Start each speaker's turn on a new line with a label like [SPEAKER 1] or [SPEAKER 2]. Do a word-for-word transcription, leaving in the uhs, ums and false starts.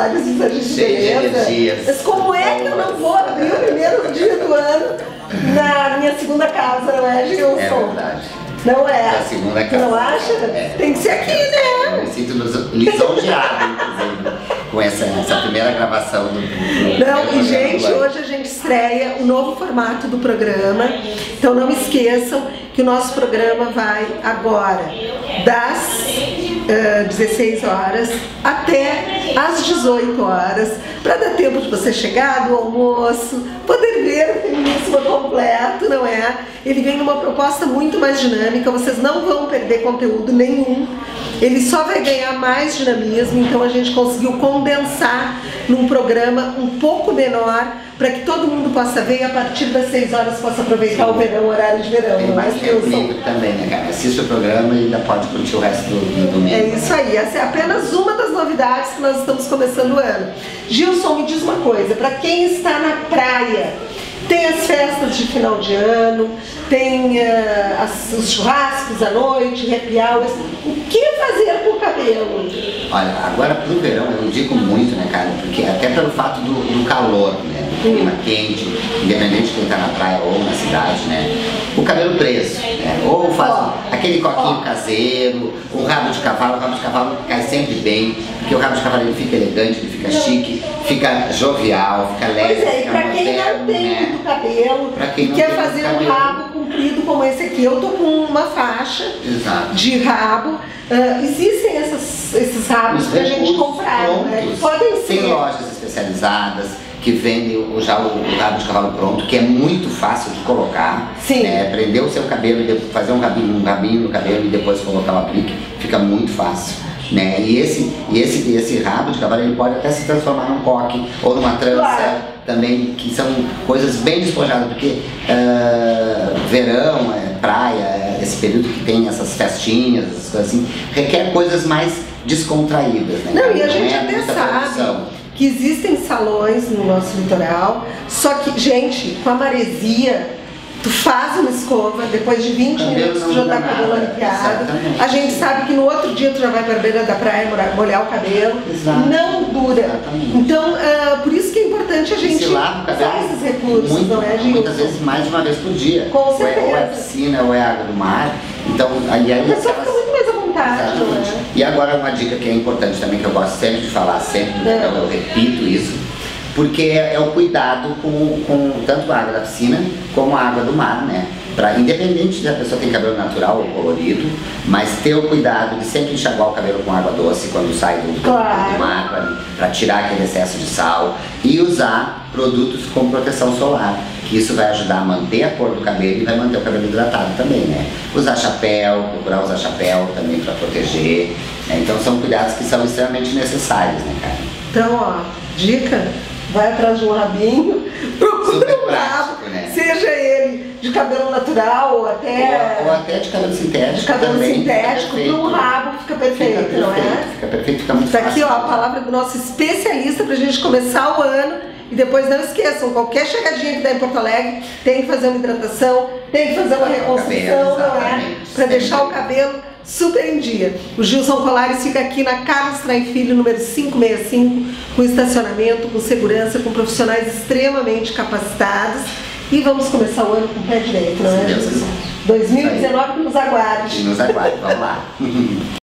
[SPEAKER 1] vários visagistas de beleza. Mas como é que eu não vou abrir o primeiro dia do ano na minha segunda casa, não é, Gilson?
[SPEAKER 2] É verdade.
[SPEAKER 1] Não é?
[SPEAKER 2] A segunda casa.
[SPEAKER 1] Não acha?
[SPEAKER 2] É.
[SPEAKER 1] Tem que ser aqui, né?
[SPEAKER 2] Eu me sinto lisonjeado, inclusive, com essa, essa primeira gravação do, do
[SPEAKER 1] Não, e gente, hoje a gente estreia o novo formato do programa. Então não esqueçam que o nosso programa vai agora das uh, dezesseis horas até às dezoito horas, para dar tempo de você chegar do almoço, poder ver o Feminíssima completo, não é? Ele vem numa proposta muito mais dinâmica, vocês não vão perder conteúdo nenhum, ele só vai ganhar mais dinamismo, então a gente conseguiu condensar num programa um pouco menor, para que todo mundo possa ver e a partir das seis horas possa aproveitar o verão, o horário de verão.
[SPEAKER 2] Tem mais tempo livre também, né, cara? Assiste o programa e ainda pode curtir o resto do, do domingo.
[SPEAKER 1] É isso aí, essa é apenas uma das novidades que nós estamos começando o ano. Gilson, me diz uma coisa, para quem está na praia, tem as festas de final de ano, tem uh, as, os churrascos à noite, happy hours. O que fazer com o cabelo?
[SPEAKER 2] Olha, agora pro verão eu indico muito, né, cara? Porque até pelo fato do, do calor, né? Do clima quente, independente de quem tá na praia ou na cidade, né? O cabelo preso, né? Ou faz oh. aquele coquinho oh. caseiro, o rabo de cavalo, o rabo de cavalo cai sempre bem, porque o rabo de cavalo ele fica elegante, ele fica chique, fica jovial, fica leve,
[SPEAKER 1] pois é,
[SPEAKER 2] fica
[SPEAKER 1] pra
[SPEAKER 2] moderno,
[SPEAKER 1] quem não tem
[SPEAKER 2] né?
[SPEAKER 1] muito cabelo,
[SPEAKER 2] pra quem não
[SPEAKER 1] quer
[SPEAKER 2] tem
[SPEAKER 1] fazer
[SPEAKER 2] cabelo.
[SPEAKER 1] um rabo comprido como esse aqui, eu tô com uma faixa
[SPEAKER 2] Exato.
[SPEAKER 1] de rabo. Uh, existem essas, esses rabos pra gente comprar, né? Que podem ser.
[SPEAKER 2] Tem lojas especializadas que vendem o, já o, o rabo de cavalo pronto, que é muito fácil de colocar.
[SPEAKER 1] Sim.
[SPEAKER 2] Né? Prender o seu cabelo e depois fazer um rabinho, um rabinho no cabelo e depois colocar o aplique, fica muito fácil. Né? E, esse, e esse, esse rabo de cavalo ele pode até se transformar num coque ou numa trança, claro. Também, que são coisas bem despojadas, porque uh, verão, é, praia, esse período que tem essas festinhas, essas coisas assim, requer coisas mais descontraídas. Né?
[SPEAKER 1] Não, e a gente
[SPEAKER 2] é
[SPEAKER 1] até sabe produção. Que existem salões no nosso litoral, só que, gente, com a maresia, tu faz uma escova, depois de vinte minutos tu já tá com o cabelo arrepiado. A gente sabe que no outro dia tu já vai para a beira da praia molhar o cabelo. Exato. Não dura. Exatamente. Então, uh, por isso que é importante a gente usar esses recursos,
[SPEAKER 2] muito,
[SPEAKER 1] não é, Gilson?
[SPEAKER 2] Muitas vezes mais de uma vez por dia.
[SPEAKER 1] Com certeza.
[SPEAKER 2] Ou é, ou é piscina, ou é água do mar. Então, aí, aí
[SPEAKER 1] a pessoa fica muito mais à vontade, não é?
[SPEAKER 2] E agora uma dica que é importante também, que eu gosto sempre de falar, sempre, então eu repito isso, porque é, é o cuidado com, com tanto a água da piscina como a água do mar, né? Pra, independente se a pessoa tem cabelo natural ou colorido, mas ter o cuidado de sempre enxaguar o cabelo com água doce quando sai do,
[SPEAKER 1] claro.
[SPEAKER 2] do mar, para tirar aquele excesso de sal, e usar produtos com proteção solar, que isso vai ajudar a manter a cor do cabelo e vai manter o cabelo hidratado também, né? Usar chapéu, procurar usar chapéu também para proteger, né? Então são cuidados que são extremamente necessários, né, cara?
[SPEAKER 1] Então, ó, dica, vai atrás de um rabinho, procura um rabo, né? Seja ele de cabelo natural ou até...
[SPEAKER 2] Ou, ou até de cabelo sintético.
[SPEAKER 1] De cabelo
[SPEAKER 2] também,
[SPEAKER 1] sintético, para um rabo fica perfeito, fica perfeito, não é?
[SPEAKER 2] Fica perfeito, fica muito
[SPEAKER 1] Tá
[SPEAKER 2] fácil.
[SPEAKER 1] aqui, ó, a palavra do nosso especialista pra gente começar o ano. E depois não esqueçam, qualquer chegadinha que dá em Porto Alegre, tem que fazer uma hidratação, tem que fazer uma reconstrução, não é? Pra deixar o cabelo super em dia. O Gilson Colares fica aqui na Carlos Traem Filho, número quinhentos e sessenta e cinco, com estacionamento, com segurança, com profissionais extremamente capacitados. E vamos começar o ano com o pé direito, não é, Gilson? dois mil e dezenove que nos aguarde.
[SPEAKER 2] Nos aguarde, vamos lá.